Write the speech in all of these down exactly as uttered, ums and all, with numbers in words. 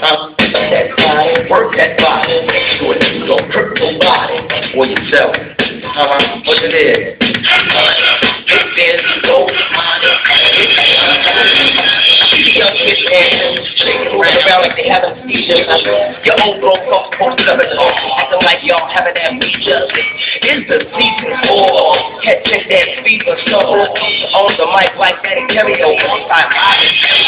Huh? That body, work that body. Do it, you don't hurt nobody or yourself. Uh-huh. What it is? It is so young kids shaking right around like they have amnesia. Your old grown folks posted up at home, acting like y'all having amnesia. It's the season for catching that fever. So on the mic like that and carry your one-time body.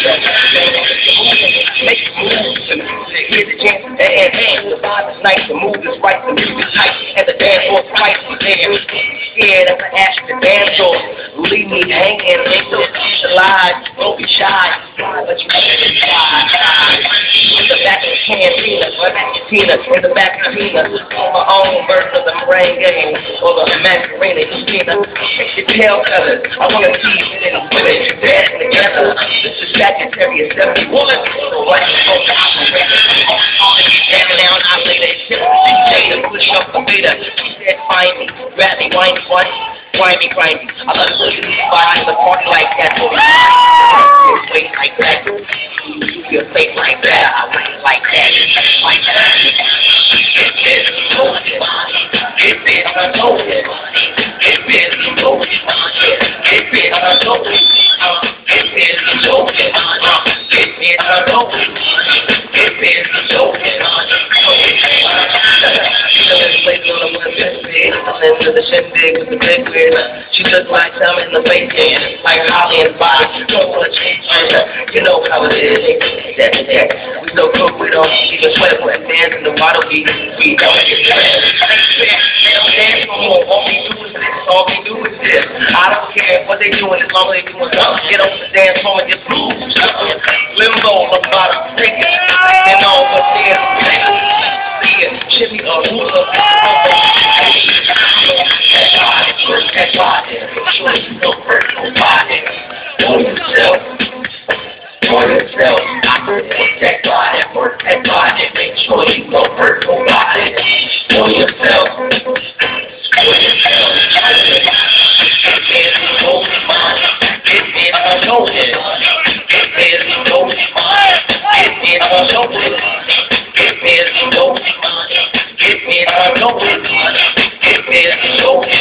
Make it move. Here's the chance to hand hand. The vibe is nice, the move is right, the music's tight, and the dance floor's right there. Scared as I ask the dance floor, leave me hanging, make those lies, don't be shy, but you can't try. In the back of the cantina, Tina, in the back of Tina, on my own version of the merengue, or the macarena, Tina, make your tail feathers. I want to see you in the women dancing together. This is Sagittarius seventy-one, so what you go to operate? Standing down, I lay that shit, D J to push up the beta. She said, find me, grab me, wind me, what? Wind me, grind me. I love to see you find the party like that, boy. Your face like that. Your face like that. I like it like that. Like that. It is loaded. It is unloaded. It is loaded. It is unloaded. It is loaded. It is unloaded. It is loaded. To the shindig with the big beard. She looked like some in the face and like Holly and Bob. Don't wanna change her. You know how it is. That, that. We so cool, we don't even sweat when dance in the water. We, we don't get dressed. They don't dance no more. All we do is this. All we do is this. I don't care what they doing as long as they doing something. Get on the dance floor and just move. Limbo, the bottom, break it. And all what's there. Shimmy or hula. That body, make sure you don't hurt nobody. For yourself, for yourself. Work that body, work that body. Make sure you don't hurt nobody. For yourself, for yourself. It is loaded, it is unloaded. It is loaded, it is unloaded. It is loaded, it is unloaded. It is loaded.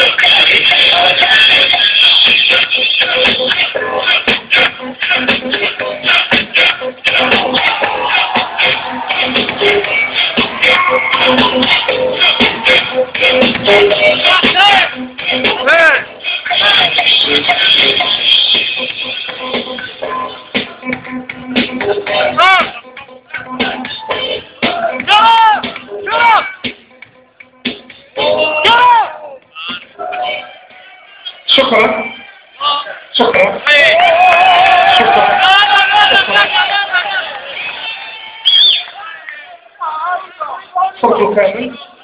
شكرا شكرا شكرا صوت كامل